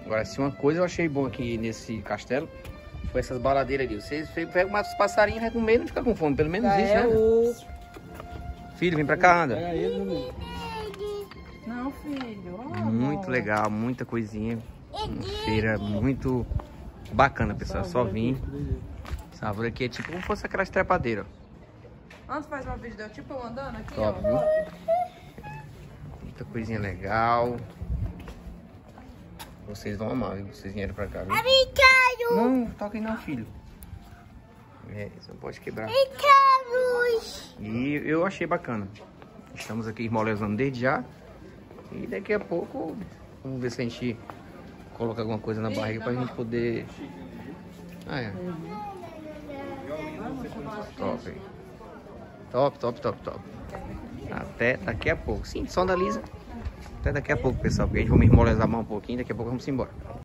Agora, se uma coisa eu achei bom aqui nesse castelo, foi essas baladeiras aqui. Vocês pegam umas passarinhos, vai comer e não fica com fome. Pelo menos isso, né? Filho, vem pra cá, anda. Não, filho. Muito legal, muita coisinha. Uma feira muito bacana, pessoal. Só vim. Essa árvore aqui é tipo como se fosse aquelas trepadeiras. Antes faz uma vídeo, tipo eu andando aqui, Top, ó. viu? Muita coisinha legal. Vocês vão amar, viu? Vocês vieram pra cá, viu? Não, toca aí não, filho. É, você não pode quebrar. E eu achei bacana. Estamos aqui molezando desde já. E daqui a pouco, vamos ver se a gente coloca alguma coisa na barriga pra gente poder... Ah, é. Top aí. Top, top, top, top. Até daqui a pouco. Sim, só da Lisa. Até daqui a pouco, pessoal. Porque a gente vai me molezar mais um pouquinho. Daqui a pouco vamos embora.